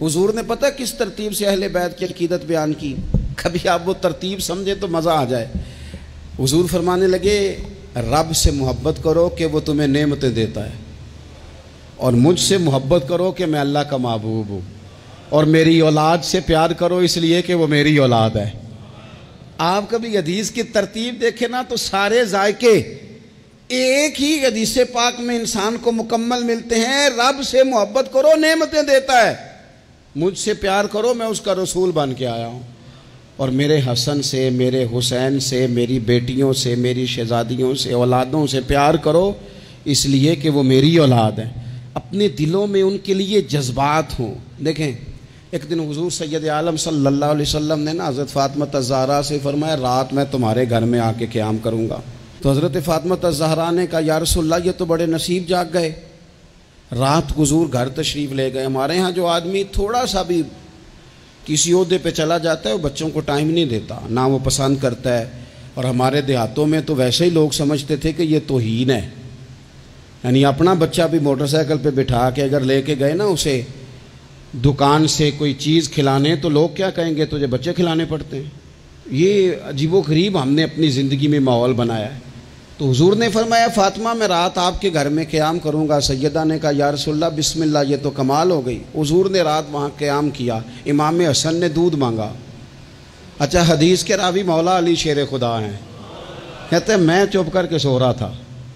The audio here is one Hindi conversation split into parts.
हुजूर ने पता किस तरतीब से अहले बैत की अकीदत बयान की, कभी आप वो तरतीब समझे तो मज़ा आ जाए। हुजूर फरमाने लगे रब से मोहब्बत करो कि वो तुम्हें नेमतें देता है, और मुझसे मोहब्बत करो कि मैं अल्लाह का महबूब हूँ, और मेरी औलाद से प्यार करो इसलिए कि वो मेरी औलाद है। आप कभी हदीस की तरतीब देखें ना तो सारे जायके एक ही हदीस पाक में इंसान को मुकम्मल मिलते हैं। रब से मोहब्बत करो नेमतें देता है, मुझसे प्यार करो मैं उसका रसूल बन के आया हूँ, और मेरे हसन से, मेरे हुसैन से, मेरी बेटियों से, मेरी शहजादियों से, औलादों से प्यार करो इसलिए कि वो मेरी औलाद है। अपने दिलों में उनके लिए जज्बात हों। देखें एक दिन हुजूर सैयद आलम सल्लल्लाहु अलैहि वसल्लम ने ना हज़रत फ़ातिमा ज़हरा से फरमाया रात मैं तुम्हारे घर में आके क़याम करूँगा। तो हज़रत फ़ातिमा ज़हरा ने कहा या रसूलल्लाह ये तो बड़े नसीब जाग गए, रात हुजूर घर तशरीफ़ ले गए। हमारे यहाँ जो आदमी थोड़ा सा भी किसी ओहदे पे चला जाता है वो बच्चों को टाइम नहीं देता, ना वो पसंद करता है। और हमारे देहातों में तो वैसे ही लोग समझते थे कि ये तौहीन है, यानी अपना बच्चा भी मोटरसाइकिल पे बिठा के अगर लेके गए ना उसे दुकान से कोई चीज़ खिलाने तो लोग क्या कहेंगे तुझे बच्चे खिलाने पड़ते हैं। ये अजीबोगरीब हमने अपनी ज़िंदगी में माहौल बनाया है। तो हुजूर ने फरमाया फ़ातिमा मैं रात आपके घर में क़याम करूँगा। सैयदा ने कहा या रसूलल्लाह बिस्मिल्लाह ये तो कमाल हो गई। हुजूर ने रात वहाँ क़याम किया, इमाम हसन ने दूध मांगा। अच्छा हदीस के रावी मौला अली शेर खुदा हैं, कहते हैं मैं चुप करके सो रहा था,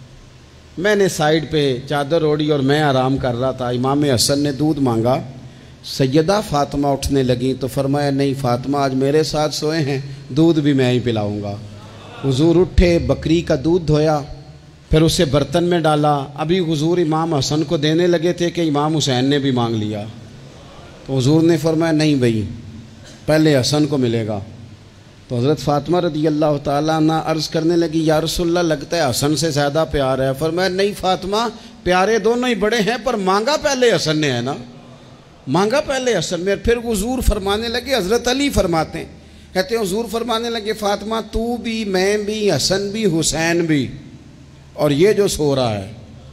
मैंने साइड पे चादर ओढ़ी और मैं आराम कर रहा था। इमाम हसन ने दूध मांगा, सैयदा फ़ातिमा उठने लगी तो फरमाया नहीं फ़ातिमा आज मेरे साथ सोए हैं, दूध भी मैं ही पिलाऊंगा। हुजूर उठे, बकरी का दूध धोया, फिर उसे बर्तन में डाला। अभी हुजूर इमाम हसन को देने लगे थे कि इमाम हुसैन ने भी मांग लिया। तो हुजूर ने फरमाया नहीं भाई पहले हसन को मिलेगा। तो हज़रत फ़ातिमा रज़ी अल्लाह ताला अन्हा अर्ज़ करने लगी या रसूलल्लाह लगता है हसन से ज़्यादा प्यार है। फरमाया नहीं फ़ातिमा प्यारे दोनों ही बड़े हैं पर मांगा पहले हसन ने है ना, मांगा पहले हसन में। फिर हुजूर फरमाने लगे, हज़रत अली फरमाते हैं, कहते हैं हुजूर फरमाने लगे फ़ातिमा तू भी, मैं भी, हसन भी, हुसैन भी, और ये जो सो रहा है,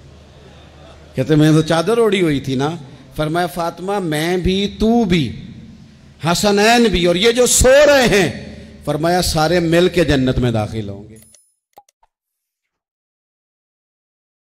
कहते मैं तो चादर ओढ़ी हुई थी ना। फरमाया फ़ातिमा मैं भी, तू भी, हसनैन भी, और ये जो सो रहे हैं फरमाया सारे मिल के जन्नत में दाखिल होंगे।